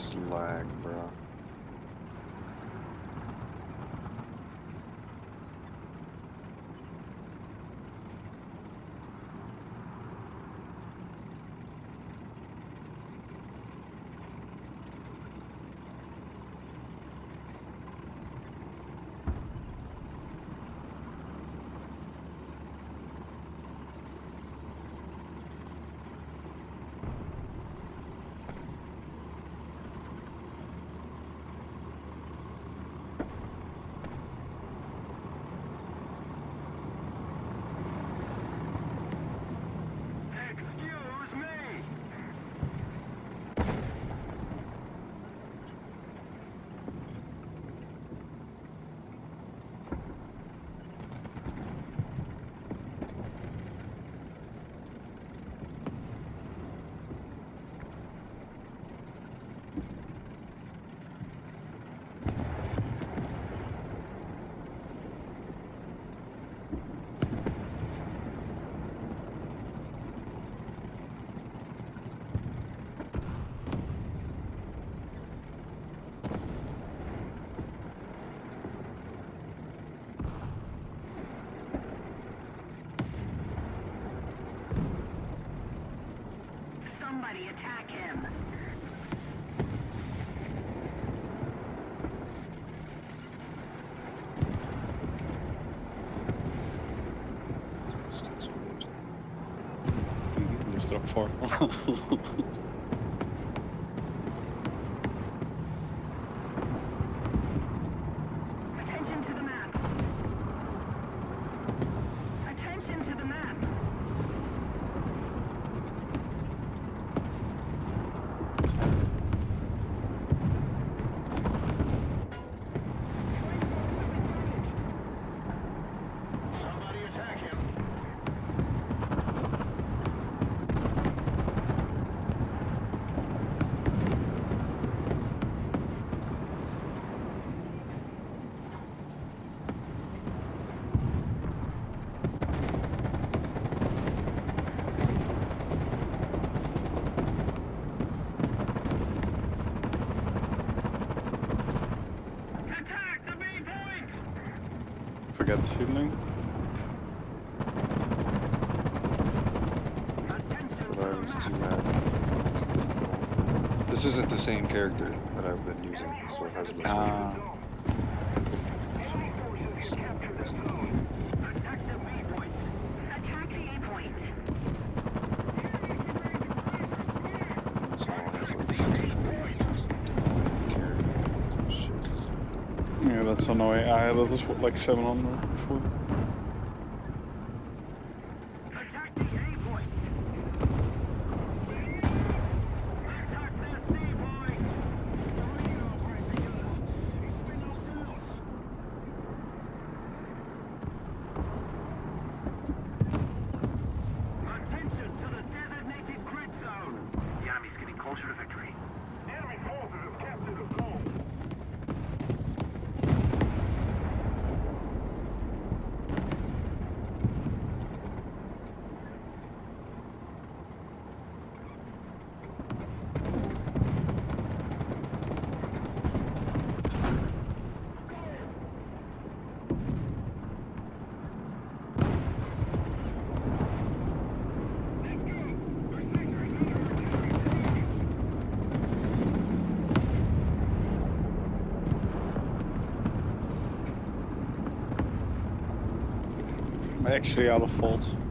this lag, bro. Somebody attack him. Dat is er ook voor. Attention to the map. Attention to the map. Forget the shooting. But I was too mad. This isn't the same character that I've been using, so it has less weight. Attack the A point. So I have like 6 weight. Character. Shit. Yeah, that's annoying. I had that as like 700 before. Attack the A point. Attack the C point. Attention to the designated grid zone. The enemy's getting closer to victory. Enemy forces have captured the zone. I'm actually out of faults.